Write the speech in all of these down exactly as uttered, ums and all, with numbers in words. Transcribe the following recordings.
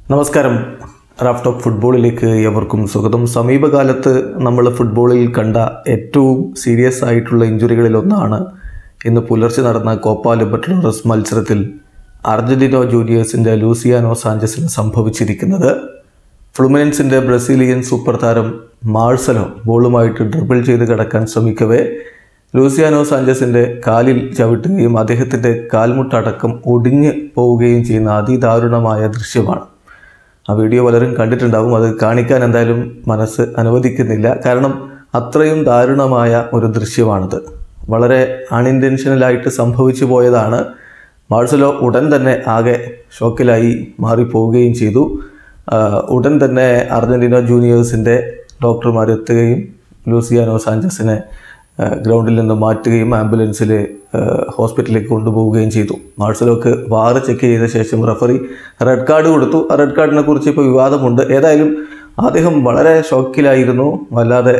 നമസ്കാരം. Raf talk ഫുട്ബോളിലേക്ക് ഏവർക്കും സ്വാഗതം. സമീപകാലത്ത് നമ്മൾ ഫുട്ബോളിൽ കണ്ട ഏറ്റവും സീരിയസ് ആയിട്ടുള്ള ഇഞ്ചുറികളിലൊന്നാണ് ഇന്ന് പുലർച്ചെ നടന്ന കോപ്പ ലിബർട്ടഡോറസ് മത്സരത്തിൽ അർജന്റീന ജൂനിയേഴ്സിൻ്റെ ലൂസിയാനോ സാഞ്ചസിന് സംഭവിച്ചിരിക്കുന്നത്. ഫ്ലുമിനൻസിൻ്റെ ബ്രസീലിയൻ സൂപ്പർ താരം മാർസലോ ബോളുമായിട്ട് ഡ്രിബിൾ ചെയ്ത് കടക്കാൻ ശ്രമിക്കവേ ലൂസിയാനോ സാഞ്ചസിൻ്റെ കാലിൽ ചവിട്ടുകയും അദ്ദേഹത്തിൻ്റെ കാൽമുട്ടടക്കം ഒടിഞ്ഞ് പോവുകയും ചെയ്യുന്ന അതിദാരുണമായ ദൃശ്യമാണ്. ആ വീഡിയോ പലരും കണ്ടിട്ടുണ്ടാകും. അത് കാണിക്കാൻ എന്തായാലും മനസ്സ് അനുവദിക്കുന്നില്ല. കാരണം അത്രയും ദാരുണമായ ഒരു ദൃശ്യമാണിത്. വളരെ അൺഇൻറ്റൻഷനലായിട്ട് സംഭവിച്ചു പോയതാണ്. മാർസലോ ഉടൻ തന്നെ ആകെ ഷോക്കിലായി മാറിപ്പോവുകയും ചെയ്തു. ഉടൻ തന്നെ അർജന്റീന ജൂനിയേഴ്സിൻ്റെ ഡോക്ടർമാർ എത്തുകയും ലൂസിയാനോ സാഞ്ചസിനെ ഗ്രൗണ്ടിൽ നിന്ന് മാറ്റുകയും ആംബുലൻസിൽ ഹോസ്പിറ്റലിലേക്ക് കൊണ്ടുപോവുകയും ചെയ്തു. മാർസലോക്ക് വാറ് ചെക്ക് ചെയ്ത ശേഷം റഫറി റെഡ് കാർഡ് കൊടുത്തു. ആ റെഡ് കാർഡിനെ കുറിച്ച് ഇപ്പോൾ വിവാദമുണ്ട്. ഏതായാലും അദ്ദേഹം വളരെ ഷോക്കിലായിരുന്നു. വല്ലാതെ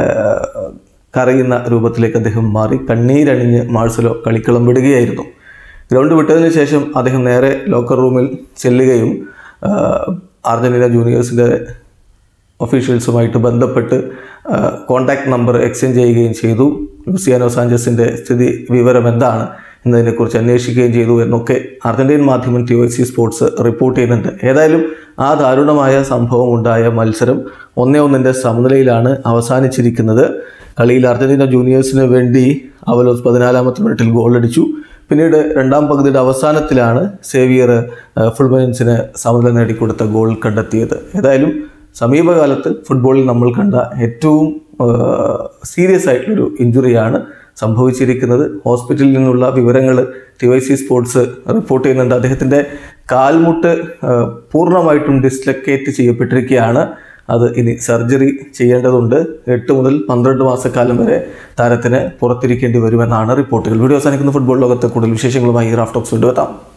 കരയുന്ന രൂപത്തിലേക്ക് അദ്ദേഹം മാറി. കണ്ണീരണിഞ്ഞ് മാർസലോ കളിക്കളം വിടുകയായിരുന്നു. ഗ്രൗണ്ട് വിട്ടതിന് ശേഷം അദ്ദേഹം നേരെ ലോക്കർ റൂമിൽ ചെല്ലുകയും അർജന്റീന ജൂനിയേഴ്സിൻ്റെ ഒഫീഷ്യൽസുമായിട്ട് ബന്ധപ്പെട്ട് കോൺടാക്ട് നമ്പർ എക്സ്ചേഞ്ച് ചെയ്യുകയും ചെയ്തു. ലൂസിയാനോ സാഞ്ചസിൻ്റെ സ്ഥിതി വിവരം എന്താണ് എന്നതിനെക്കുറിച്ച് അന്വേഷിക്കുകയും ചെയ്തു എന്നൊക്കെ അർജന്റീൻ മാധ്യമം T Y C sports report ചെയ്യുന്നുണ്ട്. ഏതായാലും ആ ദാരുണമായ സംഭവം ഉണ്ടായ മത്സരം ഒന്നേ ഒന്നിൻ്റെ സമനിലയിലാണ് അവസാനിച്ചിരിക്കുന്നത്. കളിയിൽ അർജന്റീന ജൂനിയേഴ്സിന് വേണ്ടി അവലോസ് പതിനാലാമത്തെ മിനിറ്റിൽ ഗോളടിച്ചു. പിന്നീട് രണ്ടാം പകുതിയുടെ അവസാനത്തിലാണ് സേവിയർ ഫ്ലുമിനൻസിന് സമനില നേടിക്കൊടുത്ത ഗോൾ കണ്ടെത്തിയത്. ഏതായാലും സമീപകാലത്ത് ഫുട്ബോളിൽ നമ്മൾ കണ്ട ഏറ്റവും സീരിയസ് ആയിട്ടുള്ളൊരു ഇഞ്ചുറിയാണ് സംഭവിച്ചിരിക്കുന്നത്. ഹോസ്പിറ്റലിൽ നിന്നുള്ള വിവരങ്ങൾ T Y C sports report ചെയ്യുന്നുണ്ട്. അദ്ദേഹത്തിൻ്റെ കാൽമുട്ട് പൂർണ്ണമായിട്ടും ഡിസ്ലൊക്കേറ്റ് ചെയ്യപ്പെട്ടിരിക്കുകയാണ്. അത് ഇനി സർജറി ചെയ്യേണ്ടതുണ്ട്. എട്ട് മുതൽ പന്ത്രണ്ട് മാസക്കാലം വരെ താരത്തിന് പുറത്തിരിക്കേണ്ടി വരുമെന്നാണ് റിപ്പോർട്ടുകൾ. വീഡിയോ അവസാനിക്കുന്ന ഫുട്ബോൾ ലോകത്തെ കൂടുതൽ വിശേഷങ്ങളുമായി റാഫ് ടോക്സ് കൊണ്ടുവെത്താം.